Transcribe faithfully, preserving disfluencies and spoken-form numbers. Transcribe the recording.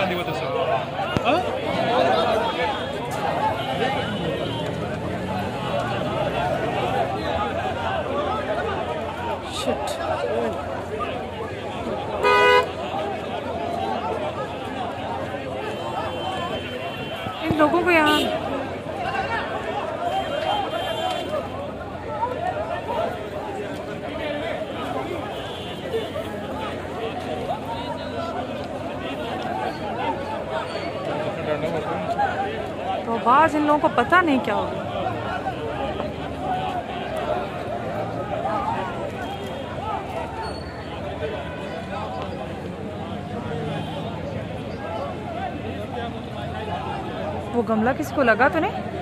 Shit. इन लोगों को यहाँ तो बाज इन लोगों को पता नहीं क्या होगा। वो गमला किसको लगा तो नहीं?